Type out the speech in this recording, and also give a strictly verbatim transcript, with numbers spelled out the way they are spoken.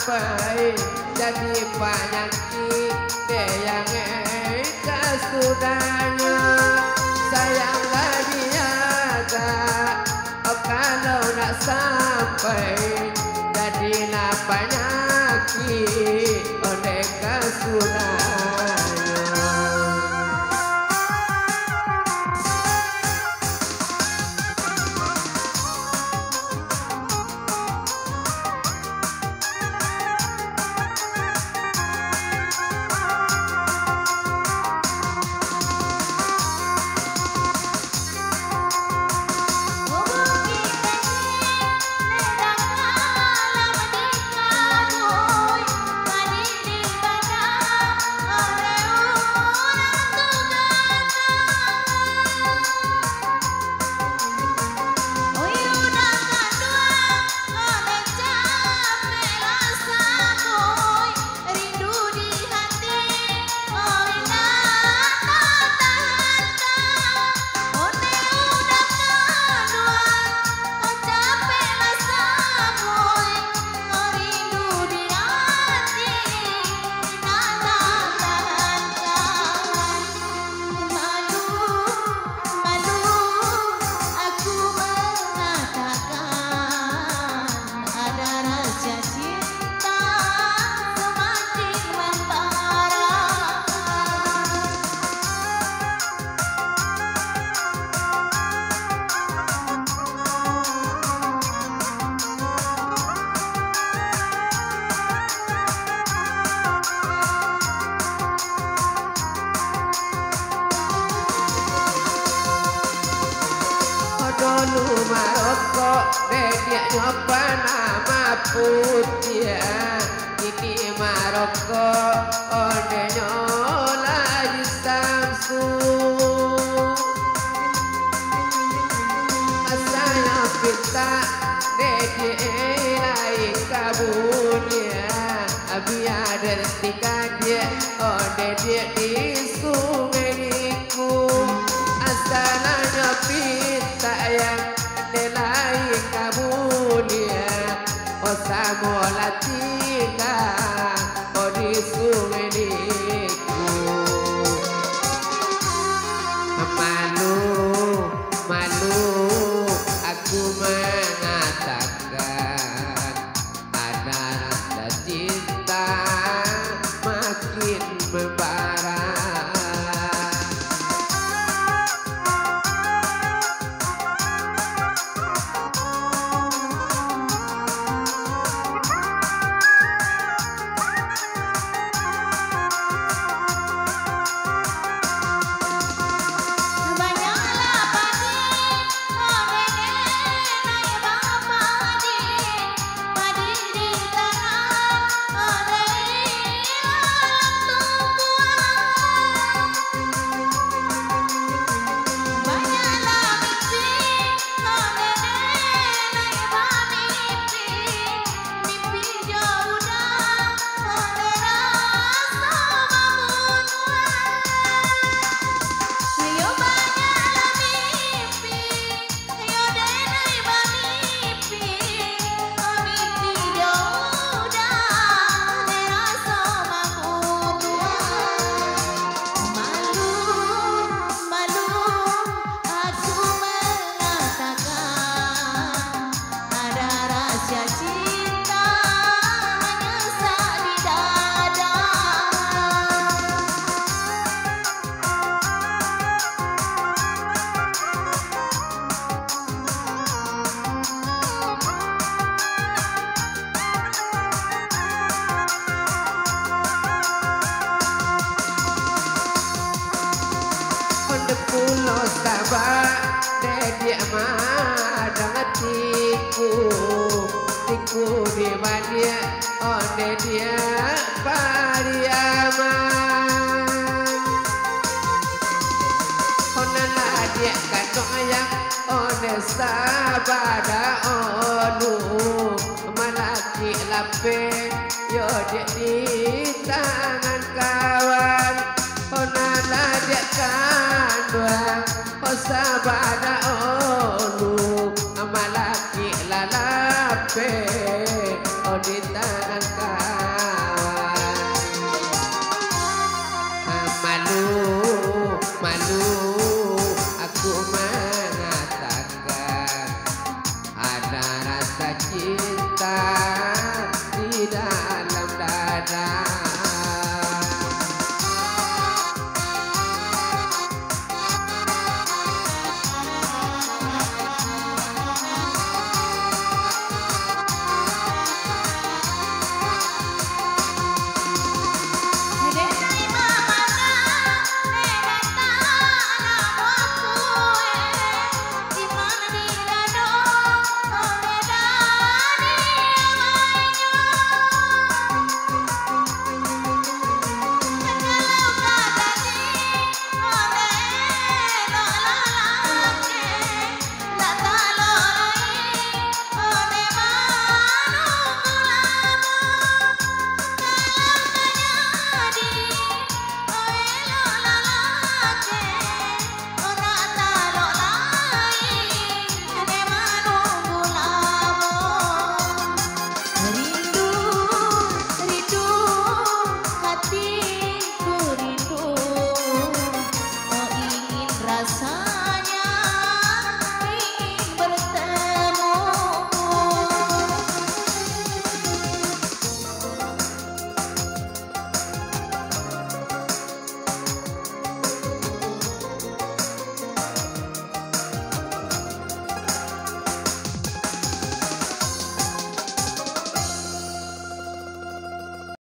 sampai jadi penyakit yang kesudahnya. Sayanglah dia oh, kalau nak sampai jadilah penyakit oleh kesudahnya. Dulu Maroko dia nyoba nama putih. Kini Maroko onde nyola di Samsung. Asanya pita dia ilai kabunya. Biar detika dia onde dia di sungai niku. Asalnya pita yang nelai kabunya. Oh samola tika oh di sungai niku. Malu, malu aku mengatakan ada rasa cinta makin membara. Pulau Sabah dia madang tiku tiku di mana onde dia pariaman onana dia kanong yang onde Sabada onu malaki lape yo dia di tangan kawan onana dia kandang oh sabada onu amalaki lalape oh di